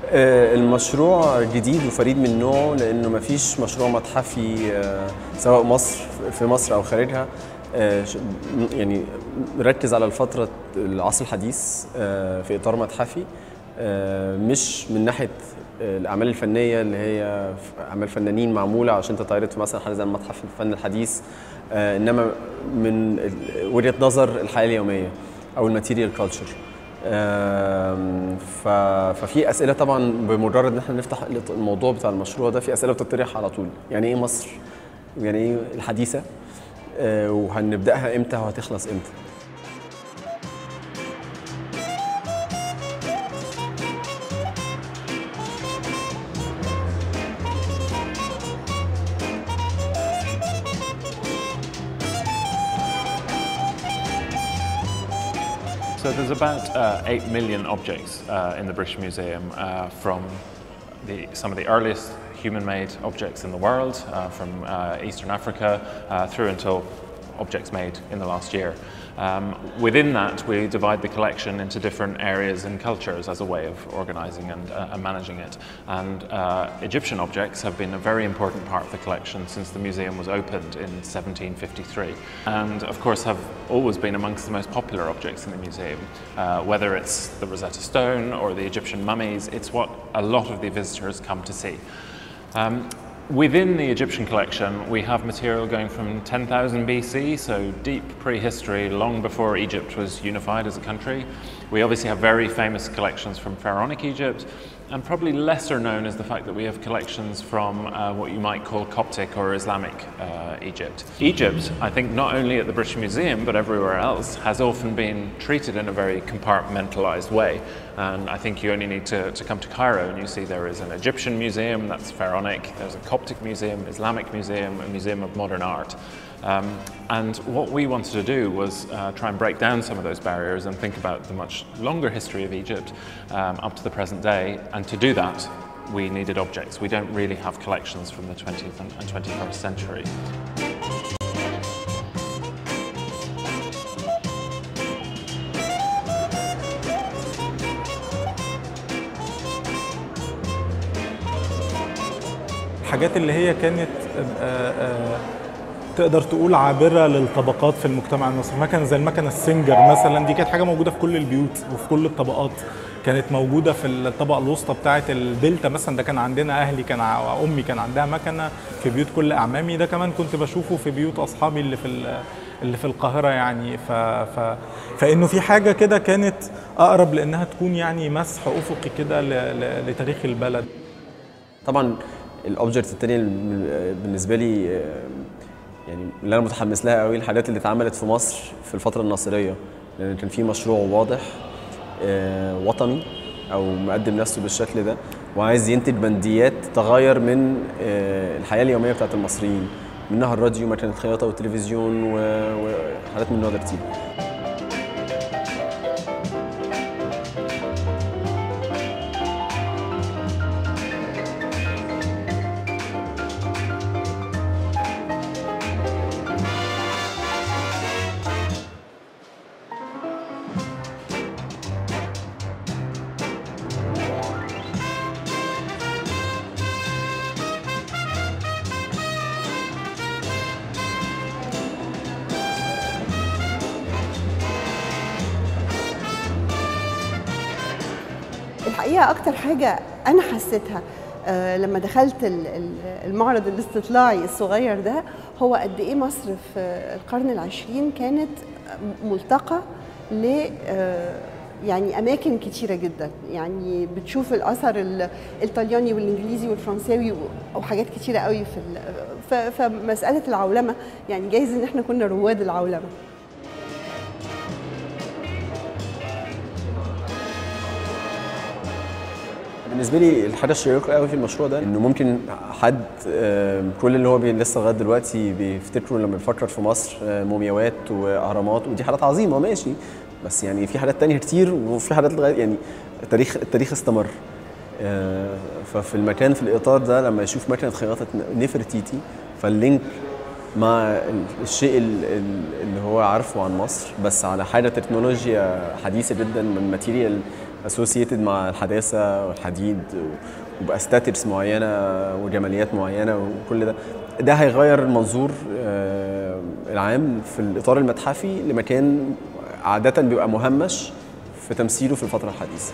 المشروع جديد وفريد من نوعه لأنه مفيش مشروع متحفي سواء في مصر أو خارجها يعني ركز على الفترة العصر الحديث في إطار متحفي، مش من ناحية الأعمال الفنية اللي هي أعمال فنانين معمولة عشان تتعرض في مثلا حاجة زي متحف الفن الحديث، إنما من وجهة نظر الحياة اليومية أو الماتيريال كلتشر. ففي أسئلة طبعا بمجرد إن احنا نفتح الموضوع بتاع المشروع ده، في أسئلة بتطرح على طول. يعني إيه مصر؟ يعني إيه الحديثة؟ وهنبدأها إمتى وهتخلص إمتى؟ So there's about 8 million objects in the British Museum, from some of the earliest human-made objects in the world, from Eastern Africa through until objects made in the last year. Within that, we divide the collection into different areas and cultures as a way of organising and managing it. And Egyptian objects have been a very important part of the collection since the museum was opened in 1753. And of course have always been amongst the most popular objects in the museum. Whether it's the Rosetta Stone or the Egyptian mummies, it's what a lot of the visitors come to see. Within the Egyptian collection, we have material going from 10,000 BC, so deep prehistory, long before Egypt was unified as a country. We obviously have very famous collections from Pharaonic Egypt, and probably lesser known is the fact that we have collections from what you might call Coptic or Islamic Egypt. Egypt, I think not only at the British Museum but everywhere else, has often been treated in a very compartmentalised way. And I think you only need to come to Cairo and you see there is an Egyptian museum, that's Pharaonic, there's a Coptic museum, Islamic museum, a museum of modern art. And what we wanted to do was try and break down some of those barriers and think about the much longer history of Egypt up to the present day. And to do that, we needed objects. We don't really have collections from the 20th and 21st century. الحاجات اللي هي كانت تقدر تقول عابرة للطبقات في المجتمع المصري، مكنة زي المكنة السنجر مثلا، دي كانت حاجة موجودة في كل البيوت وفي كل الطبقات. كانت موجودة في الطبقة الوسطى بتاعة الدلتا مثلا، ده كان عندنا أهلي، كان أمي كان عندها مكنة في بيوت كل أعمامي، ده كمان كنت بشوفه في بيوت أصحابي اللي في القاهرة يعني. فإنه في حاجة كده كانت أقرب لأنها تكون يعني مسح أفقي كده لتاريخ البلد. طبعا الأوبجكت التانية بالنسبة لي يعني اللي أنا متحمس لها قوي، الحاجات اللي اتعملت في مصر في الفترة الناصرية، لأن كان في مشروع واضح وطني أو مقدم نفسه بالشكل ده وعايز ينتج بنديات تغير من الحياة اليومية بتاعت المصريين، منها الراديو، مكنة الخياطة والتلفزيون وحاجات من النوع ده كتير. الحقيقة أكتر حاجة أنا حسيتها لما دخلت المعرض الاستطلاعي الصغير ده هو قد إيه مصر في القرن العشرين كانت ملتقى ل يعني أماكن كتيرة جدا، يعني بتشوف الأثر الإيطالياني والإنجليزي والفرنساوي وحاجات كتيرة قوي في مسألة العولمة، يعني جايز إن إحنا كنا رواد العولمة. بالنسبه لي الحاجه الشيقه قوي في المشروع ده انه ممكن حد كل اللي هو لسه لغايه دلوقتي بيفتكروا لما بيفكر في مصر مومياوات واهرامات، ودي حاجات عظيمه ماشي، بس يعني في حاجات تانية كتير وفي حاجات لغايه يعني التاريخ استمر. ففي المكان في الاطار ده لما يشوف مكنه خياطه نفرتيتي، فاللينك مع الشيء اللي هو عارفه عن مصر بس على حاجه تكنولوجيا حديثه جدا من ماتيريال اسوسييتد مع الحداثه والحديد وباستاتيكس معينه وجماليات معينه وكل ده هيغير المنظور العام في الاطار المتحفي لمكان عاده بيبقى مهمش في تمثيله في الفتره الحديثه.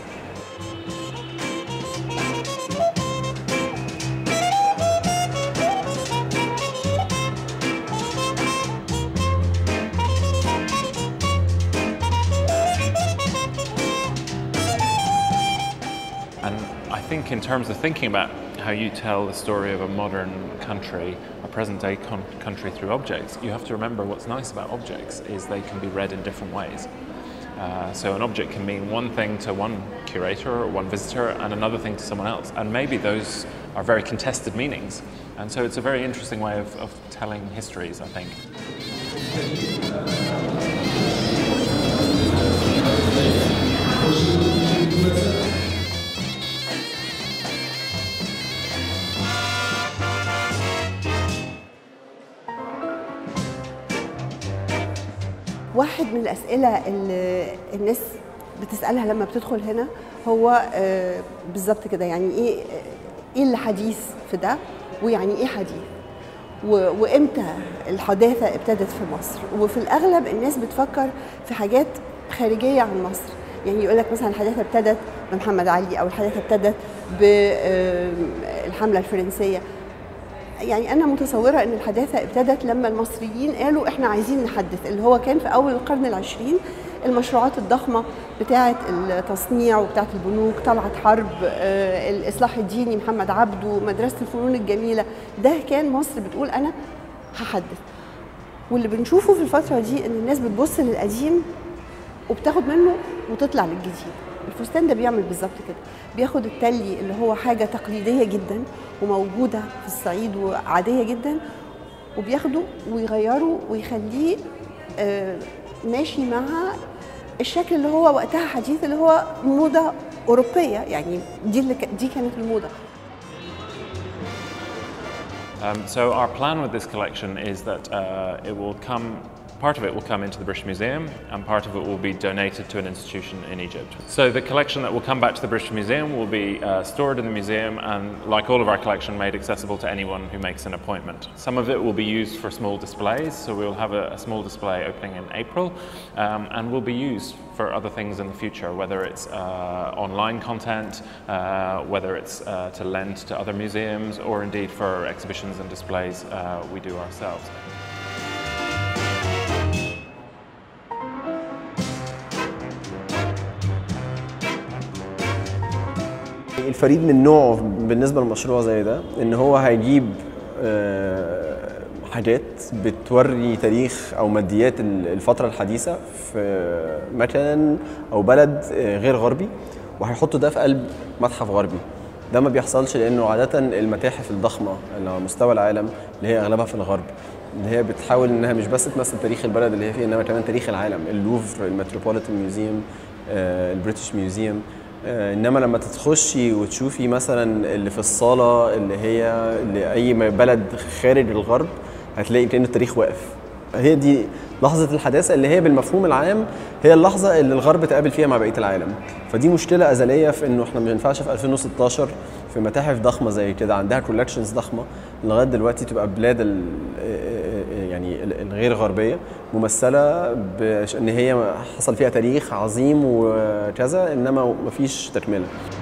And I think in terms of thinking about how you tell the story of a modern country, a present-day country through objects, you have to remember what's nice about objects is they can be read in different ways. So an object can mean one thing to one curator or one visitor and another thing to someone else. And maybe those are very contested meanings. And so it's a very interesting way of telling histories, I think. واحد من الأسئلة اللي الناس بتسألها لما بتدخل هنا هو بالظبط كده، يعني إيه اللي حديث في ده، ويعني إيه حديث، وإمتى الحداثة ابتدت في مصر. وفي الأغلب الناس بتفكر في حاجات خارجية عن مصر، يعني يقول لك مثلا الحداثة ابتدت بمحمد علي، أو الحداثة ابتدت بالحملة الفرنسية. يعني أنا متصورة أن الحداثة ابتدت لما المصريين قالوا إحنا عايزين نحدث، اللي هو كان في أول القرن العشرين. المشروعات الضخمة بتاعة التصنيع وبتاعة البنوك، طلعت حرب، الإصلاح الديني، محمد عبده، مدرسة الفنون الجميلة، ده كان مصر بتقول أنا هحدث. واللي بنشوفه في الفترة دي أن الناس بتبص للقديم وبتاخد منه وتطلع للجديد. الفستان ده بيعمل بالظبط كده، بياخد التلي اللي هو حاجة تقليدية جدا وموجودة في الصعيد وعادية جدا، وبياخده ويغيره ويخليه ماشي مع الشكل اللي هو وقتها حديث، اللي هو موضة أوروبية. يعني دي كانت الموضة. So our plan with this collection is that part of it will come into the British Museum and part of it will be donated to an institution in Egypt. So the collection that will come back to the British Museum will be stored in the museum and, like all of our collection, made accessible to anyone who makes an appointment. Some of it will be used for small displays, so we'll have a small display opening in April and will be used for other things in the future, whether it's online content, whether it's to lend to other museums, or indeed for exhibitions and displays we do ourselves. الفريد من نوعه بالنسبة لمشروع زي ده إن هو هيجيب حاجات بتوري تاريخ أو ماديات الفترة الحديثة في مكان أو بلد غير غربي، وهيحطوا ده في قلب متحف غربي. ده ما بيحصلش لأنه عادة المتاحف الضخمة اللي على مستوى العالم اللي هي أغلبها في الغرب، اللي هي بتحاول إنها مش بس تمثل تاريخ البلد اللي هي فيه، إنما كمان تاريخ العالم. اللوفر، المتروبوليتان ميوزيوم، البريتش ميوزيوم. انما لما تخشي وتشوفي مثلا اللي في الصاله اللي اي بلد خارج الغرب، هتلاقي كأن التاريخ واقف. هي دي لحظه الحداثه اللي هي بالمفهوم العام هي اللحظه اللي الغرب تقابل فيها مع بقيه العالم. فدي مشكله ازليه في انه احنا ما ينفعش في 2016 في متاحف ضخمه زي كده عندها كولكشنز ضخمه لغايه دلوقتي تبقى بلاد يعني الغير غربيه ممثله بان هي حصل فيها تاريخ عظيم وكذا، انما مفيش تكمله.